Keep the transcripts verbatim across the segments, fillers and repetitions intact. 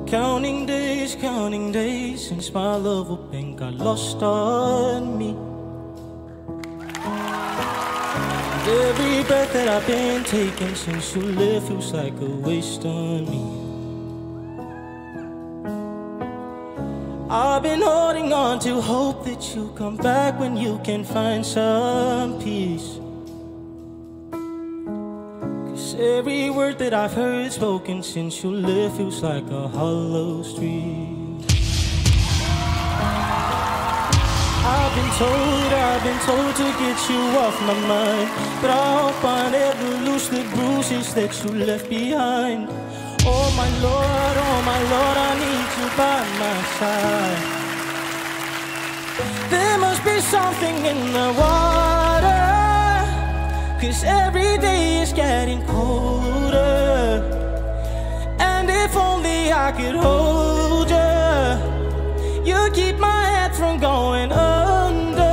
Counting days, counting days since my love up and got lost on me. Every breath that I've been taking since you left feels like a waste on me. I've been holding on to hope that you come back when you can find some peace. Cause every word that I've heard spoken since you left feels like a hollow street. I've been told, I've been told to get you off my mind, but I hope I never lose the bruises that you left behind. Oh my Lord, oh my Lord, I need you by my side. There must be something in the water, cause every day is getting colder. And if only I could hold you, you keep my head from going under.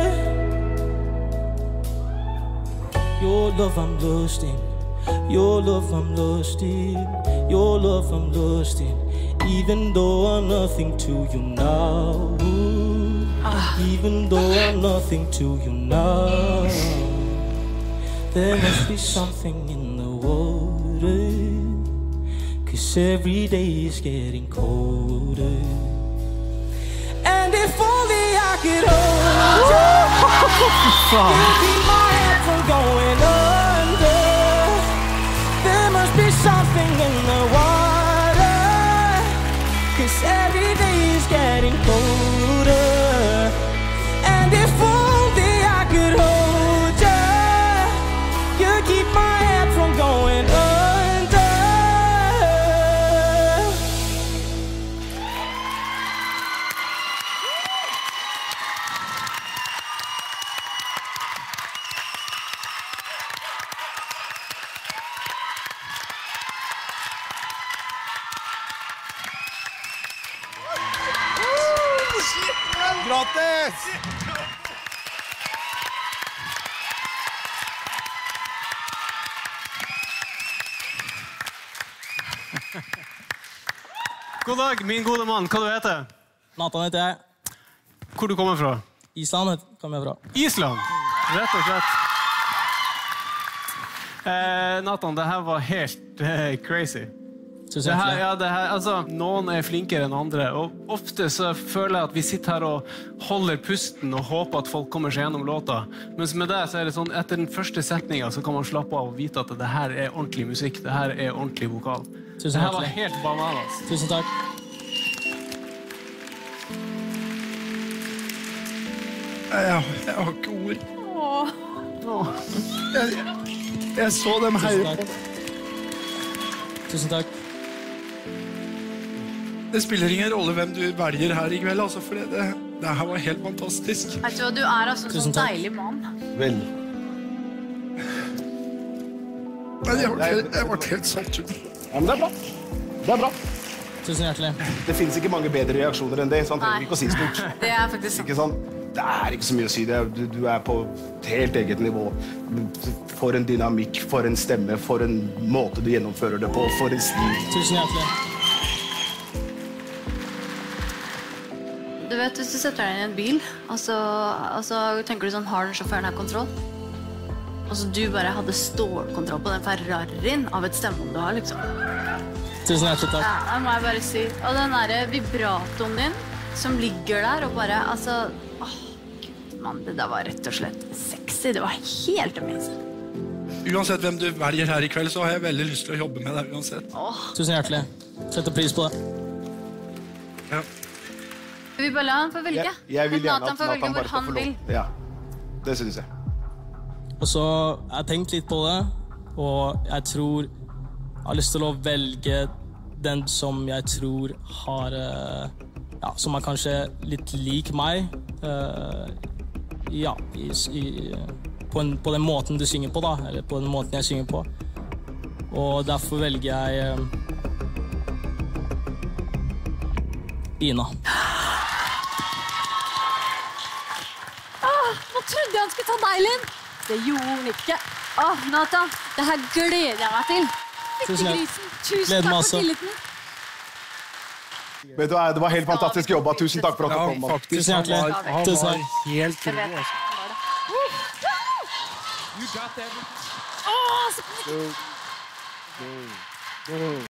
Your love I'm lost in, your love I'm lost in, your love I'm lost in. Even though I'm nothing to you now, ah. Even though I'm nothing to you now, there must be something in the water, cause every day is getting colder. And if only I could hold you, you keep my head from going under. There must be something in the water, cause every day is getting colder. And if only I could hold you, you keep my head from going under. Gratis! God dag, min gode mann. Hva du heter? Nathan heter jeg. Hvor du kommer fra? Island kommer jeg fra. Island? Rett og slett. Eh, Nathan, det her var helt eh, crazy. Det her, ja, det her, altså, noen er flinkere enn andre, og ofte så føler jeg at vi sitter her og holder pusten og håper at folk kommer seg gjennom låta. Mens med det så er det sånn, etter den første setningen så kan man slappe av og vite at det her er ordentlig musikk, det her er ordentlig vokal. Tusen det her var helt bananas. Tusen takk. Jeg, jeg har ikke ord. Åh. Jeg, jeg så dem heie på. Tusen takk. Det spiller ingen rolle hvem du velger her i kveld, altså, for det, det her var helt fantastisk. Vet du hva, du er altså en sånn deilig mann. Vel. Men jeg ble, jeg ble helt satt ut. Ja, men det er bra. Det er bra. Tusen hjertelig. Det finnes ikke mange bedre reaksjoner enn det, så han trenger ikke å si stort. Det er faktisk ikke sånn. Det er ikke så mye å si det. Du, du er på et helt eget nivå. For en dynamikk, for en stemme, for en måte du gjennomfører det på, for en stil. Tusen hjertelig. Du vet, hvis du setter deg inn i en bil, og så, og så tenker du sånn, har den sjåføren her kontroll? Og så du bare hadde stålkontroll på den Ferrarien av et stemmebånd du har, liksom. Tusen hjertelig takk. Ja, det må jeg bare si. Og den der vibratoen din, som ligger der, og bare, altså, åh, Gud, mann, det der var rett og slett sexy. Det var helt amazing. Uansett hvem du velger her i kveld, så har jeg veldig lyst til å jobbe med deg uansett. Åh. Tusen hjertelig. Setter pris på det. Ja. Vi bare la han få velge. Jeg, jeg vil gjerne at Nathan bare skal få lov. Ja, det synes jeg. Og så har jeg tenkt litt på det, og jeg tror jeg har lyst til å velge den som jeg tror har, ja, som er kanskje litt lik meg, ja, i, i, på, en, på den måten du synger på da, eller på den måten jeg synger på. Og derfor velger jeg Ina. Nå trodde jeg han skulle ta deg, Linn. Det gjorde han ikke. Åh, Nathan, det her gleder jeg meg til. Tusen takk. Tusen takk for tilliten. Vet du hva, det var helt fantastisk jobba. Tusen takk for at du Ja, kom. Mann. faktisk. Han var, han var helt rå, altså. You got that. Å, så